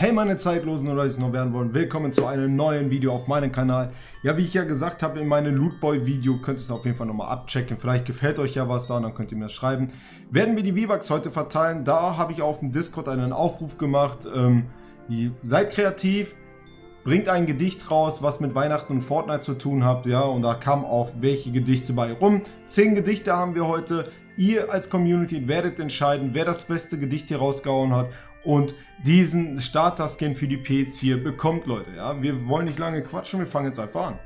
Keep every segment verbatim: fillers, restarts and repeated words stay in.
Hey meine Zeitlosen oder die es noch werden wollen, willkommen zu einem neuen Video auf meinem Kanal. Ja, wie ich ja gesagt habe in meinem Lootboy Video, könnt ihr es auf jeden Fall nochmal abchecken. Vielleicht gefällt euch ja was da, dann könnt ihr mir das schreiben. Werden wir die V-Bucks heute verteilen, da habe ich auf dem Discord einen Aufruf gemacht. Ähm, seid kreativ, bringt ein Gedicht raus, was mit Weihnachten und Fortnite zu tun hat. Ja, und da kamen auch welche Gedichte bei rum. Zehn Gedichte haben wir heute. Ihr als Community werdet entscheiden, wer das beste Gedicht hier rausgehauen hat und diesen Starter-Skin für die P S vier bekommt, Leute. Ja, wir wollen nicht lange quatschen, wir fangen jetzt einfach an.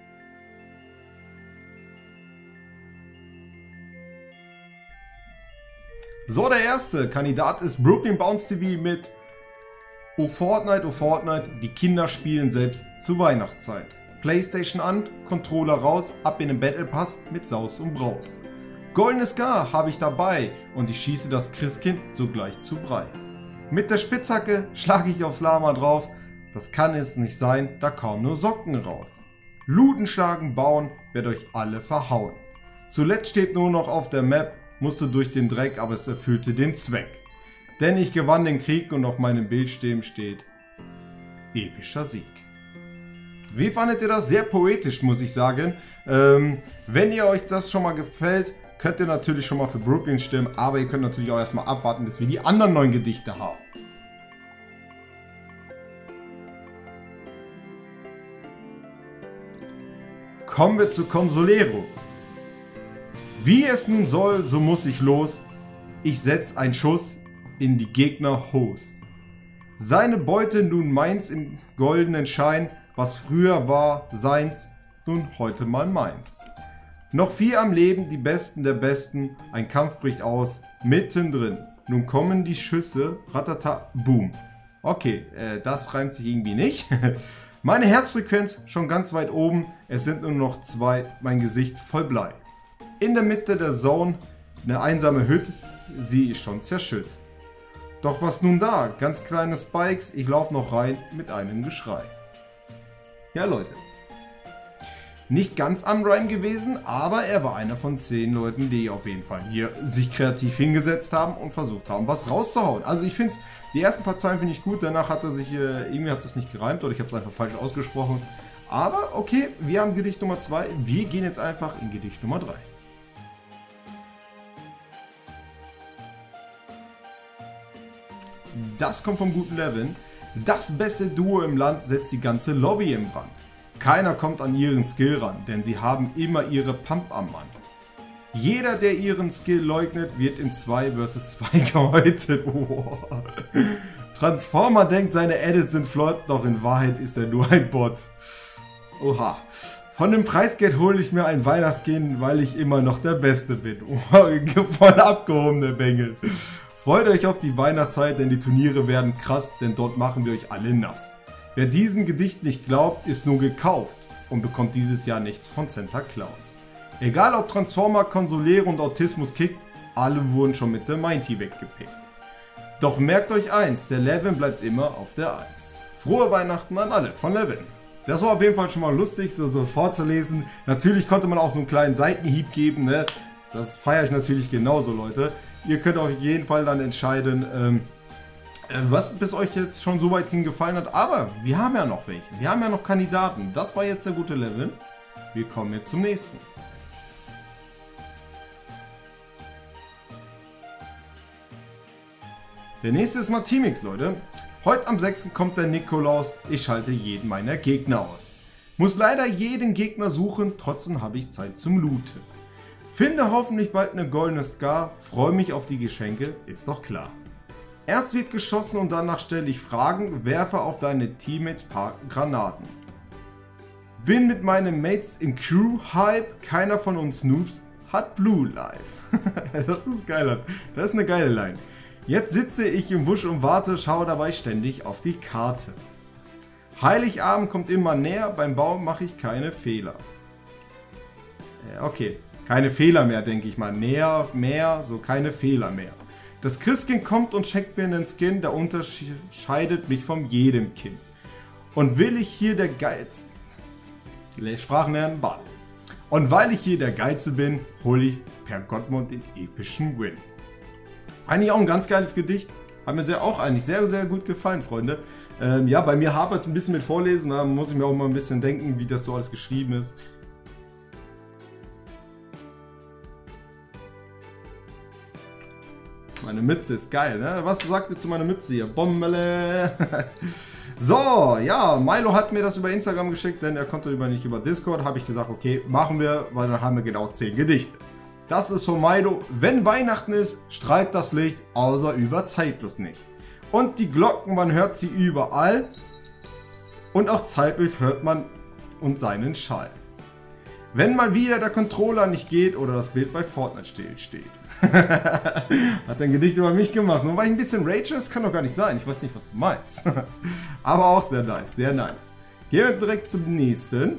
So, der erste Kandidat ist Brooklyn Bounce T V mit Oh Fortnite, oh Fortnite, die Kinder spielen selbst zur Weihnachtszeit. Playstation an, Controller raus, ab in den Battle Pass mit Saus und Braus. Goldenes Scar habe ich dabei und ich schieße das Christkind sogleich zu Brei. Mit der Spitzhacke schlage ich aufs Lama drauf, das kann es nicht sein, da kaum nur Socken raus. Looten, schlagen, bauen, werd euch alle verhauen. Zuletzt steht nur noch auf der Map, musste durch den Dreck, aber es erfüllte den Zweck. Denn ich gewann den Krieg und auf meinem Bildschirm steht epischer Sieg. Wie fandet ihr das? Sehr poetisch, muss ich sagen. Ähm, wenn ihr euch das schon mal gefällt, könnt ihr natürlich schon mal für Brooklyn stimmen, aber ihr könnt natürlich auch erstmal abwarten, bis wir die anderen neuen Gedichte haben. Kommen wir zu Consolero. Wie es nun soll, so muss ich los. Ich setz einen Schuss in die Gegner-Hose. Seine Beute nun meins im goldenen Schein, was früher war seins, nun heute mal meins. Noch vier am Leben, die Besten der Besten, ein Kampf bricht aus, mittendrin. Nun kommen die Schüsse, ratata, boom. Okay, äh, das reimt sich irgendwie nicht. Meine Herzfrequenz schon ganz weit oben, es sind nur noch zwei, mein Gesicht voll Blei. In der Mitte der Zone, eine einsame Hütte, sie ist schon zerschütt. Doch was nun da, ganz kleine Spikes, ich lauf noch rein mit einem Geschrei. Ja Leute. Nicht ganz am Rhyme gewesen, aber er war einer von zehn Leuten, die auf jeden Fall hier sich kreativ hingesetzt haben und versucht haben, was rauszuhauen. Also ich finde es, die ersten paar Zeilen finde ich gut, danach hat er sich, äh, irgendwie hat es nicht gereimt oder ich habe es einfach falsch ausgesprochen. Aber okay, wir haben Gedicht Nummer zwei, wir gehen jetzt einfach in Gedicht Nummer drei. Das kommt vom guten Levin. Das beste Duo im Land setzt die ganze Lobby in Brand. Keiner kommt an ihren Skill ran, denn sie haben immer ihre Pump am Mann. Jeder, der ihren Skill leugnet, wird in zwei versus zwei gehäutet. Oh. Transformer denkt, seine Edits sind flott, doch in Wahrheit ist er nur ein Bot. Oha. Von dem Preisgeld hole ich mir ein Weihnachtsskin, weil ich immer noch der Beste bin. Oh, voll abgehobene Bengel. Freut euch auf die Weihnachtszeit, denn die Turniere werden krass, denn dort machen wir euch alle nass. Wer diesem Gedicht nicht glaubt, ist nur gekauft und bekommt dieses Jahr nichts von Santa Claus. Egal ob Transformer, Consolero und Autismus kickt, alle wurden schon mit der Mighty weggepickt. Doch merkt euch eins, der Levin bleibt immer auf der eins. Frohe Weihnachten an alle von Levin. Das war auf jeden Fall schon mal lustig, so, so vorzulesen. Natürlich konnte man auch so einen kleinen Seitenhieb geben, ne? Das feiere ich natürlich genauso, Leute. Ihr könnt auf jeden Fall dann entscheiden, ähm, was bis euch jetzt schon so weit hin gefallen hat, aber wir haben ja noch welche, wir haben ja noch Kandidaten. Das war jetzt der gute Levin. Wir kommen jetzt zum nächsten. Der nächste ist Martimix, Leute. Heute am sechsten kommt der Nikolaus, ich schalte jeden meiner Gegner aus. Muss leider jeden Gegner suchen, trotzdem habe ich Zeit zum Looten. Finde hoffentlich bald eine goldene Scar, freue mich auf die Geschenke, ist doch klar. Erst wird geschossen und danach stelle ich Fragen, werfe auf deine Teammates paar Granaten. Bin mit meinen Mates im Crew-Hype, keiner von uns Noobs hat Blue Life. Das ist geil, das ist eine geile Line. Jetzt sitze ich im Busch und warte, schaue dabei ständig auf die Karte. Heiligabend kommt immer näher, beim Bauen mache ich keine Fehler. Okay, keine Fehler mehr, denke ich mal. Näher, mehr, so keine Fehler mehr. Das Christkind kommt und checkt mir den Skin, der unterscheidet mich von jedem Kind. Und will ich hier der Geilste... Sprachen lernen, Ball. Und weil ich hier der Geilste bin, hole ich per Gottmond den epischen Win. Eigentlich auch ein ganz geiles Gedicht. Hat mir sehr, auch eigentlich sehr, sehr gut gefallen, Freunde. Ähm, ja, bei mir hapert es ein bisschen mit Vorlesen, da muss ich mir auch mal ein bisschen denken, wie das so alles geschrieben ist. Meine Mütze ist geil, ne? Was sagt ihr zu meiner Mütze hier? Bommele! So, ja, Milo hat mir das über Instagram geschickt, denn er konnte über nicht über Discord. Habe ich gesagt, okay, machen wir, weil dann haben wir genau zehn Gedichte. Das ist von Milo. Wenn Weihnachten ist, strahlt das Licht, außer über Zeitlos nicht. Und die Glocken, man hört sie überall. Und auch zeitlich hört man und seinen Schall. Wenn mal wieder der Controller nicht geht oder das Bild bei Fortnite still steht. Hat ein Gedicht über mich gemacht. Nur weil ich ein bisschen rage, das kann doch gar nicht sein. Ich weiß nicht, was du meinst. Aber auch sehr nice, sehr nice. Gehen wir direkt zum nächsten.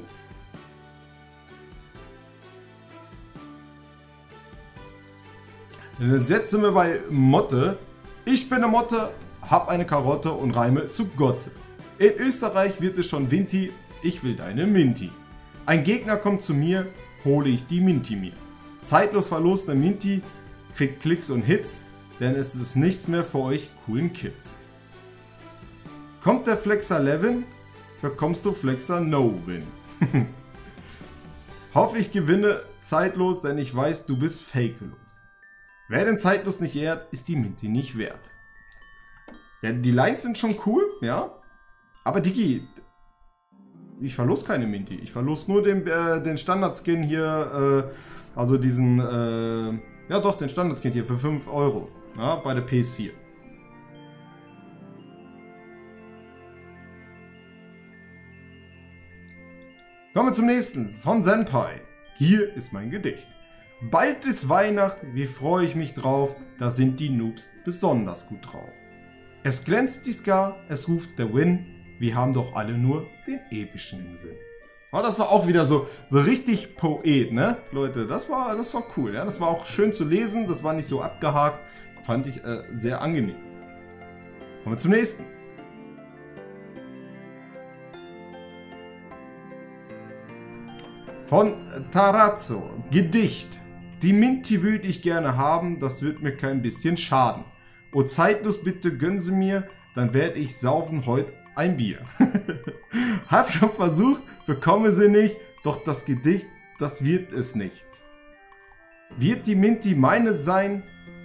Jetzt sind wir bei Motte. Ich bin eine Motte, hab eine Karotte und reime zu Gott. In Österreich wird es schon Winti, ich will deine Minti. Ein Gegner kommt zu mir, hole ich die Minti mir. Zeitlos verlosene Minti, kriegt Klicks und Hits, denn es ist nichts mehr für euch coolen Kids. Kommt der Flexer Levin, bekommst du Flexer No-Win. Hoffe ich gewinne zeitlos, denn ich weiß, du bist fakelos. Wer den zeitlos nicht ehrt, ist die Minti nicht wert. Ja, die Lines sind schon cool, ja, aber Digi, ich verlose keine Minti. Ich verlose nur den, äh, den Standard-Skin hier, äh, also diesen, äh, ja doch, den Standard-Skin hier für fünf Euro, ja, bei der P S vier. Kommen wir zum nächsten, von Senpai. Hier ist mein Gedicht. Bald ist Weihnachten, wie freue ich mich drauf, da sind die Noobs besonders gut drauf. Es glänzt die Ska, es ruft der Win, wir haben doch alle nur den epischen im Sinn. Oh, das war auch wieder so, so richtig Poet, ne? Leute, das war, das war cool, ja? Das war auch schön zu lesen, das war nicht so abgehakt, fand ich äh, sehr angenehm. Kommen wir zum nächsten. Von Tarazzo, Gedicht. Die Minti würde ich gerne haben, das wird mir kein bisschen schaden. O zeitlos, bitte gönn sie mir, dann werde ich saufen heute ein Bier. Hab schon versucht, bekomme sie nicht, doch das Gedicht, das wird es nicht. Wird die Minti meine sein,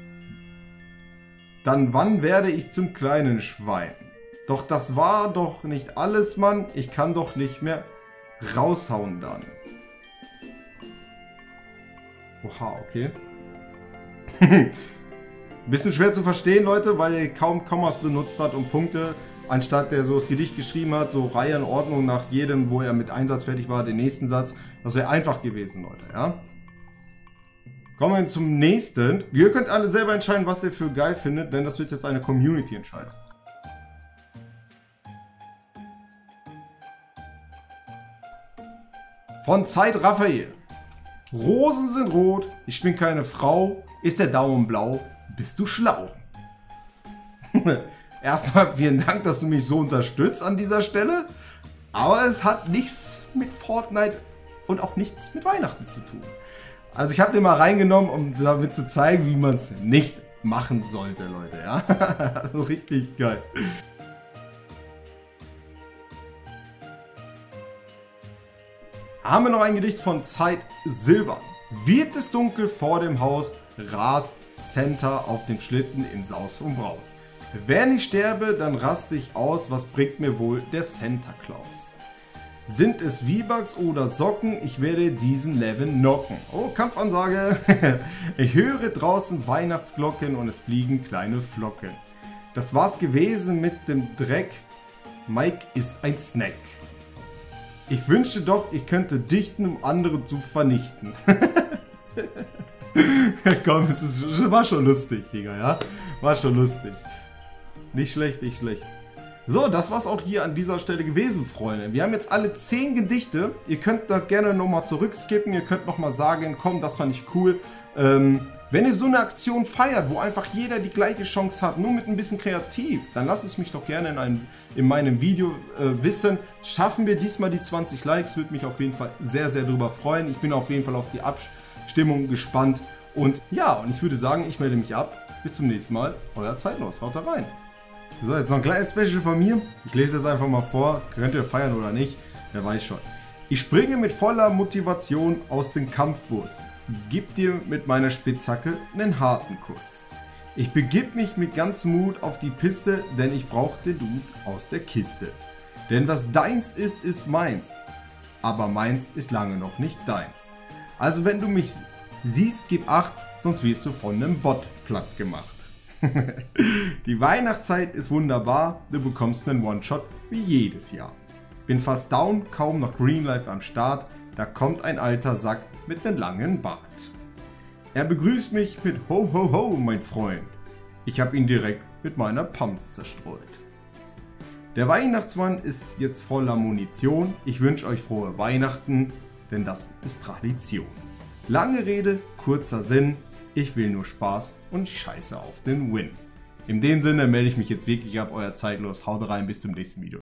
dann wann werde ich zum kleinen Schwein? Doch das war doch nicht alles, Mann, ich kann doch nicht mehr raushauen dann. Oha, okay. Bisschen schwer zu verstehen, Leute, weil er kaum Kommas benutzt hat und Punkte, anstatt der so das Gedicht geschrieben hat, so Reihe in Ordnung nach jedem, wo er mit Einsatz fertig war, den nächsten Satz. Das wäre einfach gewesen, Leute, ja. Kommen wir zum nächsten. Ihr könnt alle selber entscheiden, was ihr für geil findet, denn das wird jetzt eine Community-Entscheidung. Von Zeit Raphael. Rosen sind rot, ich bin keine Frau, ist der Daumen blau, bist du schlau. Erstmal vielen Dank, dass du mich so unterstützt an dieser Stelle, aber es hat nichts mit Fortnite und auch nichts mit Weihnachten zu tun. Also ich habe den mal reingenommen, um damit zu zeigen, wie man es nicht machen sollte, Leute. Ja? Also richtig geil. Haben wir noch ein Gedicht von Zeit Silbern. Wird es dunkel vor dem Haus, rast Santa auf dem Schlitten in Saus und Braus. Wenn ich sterbe, dann raste ich aus, was bringt mir wohl der Santa Claus? Sind es V-Bucks oder Socken, ich werde diesen Levin knocken. Oh, Kampfansage. Ich höre draußen Weihnachtsglocken und es fliegen kleine Flocken. Das war's gewesen mit dem Dreck. Mike ist ein Snack. Ich wünschte doch, ich könnte dichten, um andere zu vernichten. Komm, es ist, war schon lustig, Digga, ja? War schon lustig. Nicht schlecht, nicht schlecht. So, das war's auch hier an dieser Stelle gewesen, Freunde. Wir haben jetzt alle zehn Gedichte. Ihr könnt da gerne nochmal zurückskippen. Ihr könnt nochmal sagen, komm, das fand ich cool. Ähm, wenn ihr so eine Aktion feiert, wo einfach jeder die gleiche Chance hat, nur mit ein bisschen kreativ, dann lasst es mich doch gerne in, einem, in meinem Video äh, wissen. Schaffen wir diesmal die zwanzig Likes, würde mich auf jeden Fall sehr, sehr drüber freuen. Ich bin auf jeden Fall auf die Abstimmung gespannt. Und ja, und ich würde sagen, ich melde mich ab. bis zum nächsten Mal. Euer Zeitlos. Haut da rein. So, jetzt noch ein kleines Special von mir. Ich lese es einfach mal vor. Könnt ihr feiern oder nicht? Wer weiß schon. Ich springe mit voller Motivation aus dem Kampfbus. Gib dir mit meiner Spitzhacke einen harten Kuss. Ich begib mich mit ganzem Mut auf die Piste, denn ich brauch den Dude aus der Kiste. Denn was deins ist, ist meins. Aber meins ist lange noch nicht deins. Also wenn du mich siehst, gib Acht, sonst wirst du von einem Bot platt gemacht. Die Weihnachtszeit ist wunderbar, du bekommst einen One-Shot wie jedes Jahr. Bin fast down, kaum noch Greenlife am Start, da kommt ein alter Sack mit einem langen Bart. Er begrüßt mich mit Ho ho ho, mein Freund. Ich hab ihn direkt mit meiner Pump zerstreut. Der Weihnachtsmann ist jetzt voller Munition, ich wünsche euch frohe Weihnachten, denn das ist Tradition. Lange Rede, kurzer Sinn, ich will nur Spaß und scheiße auf den Win. In dem Sinne melde ich mich jetzt wirklich ab, euer Zeitlos, haut rein, bis zum nächsten Video.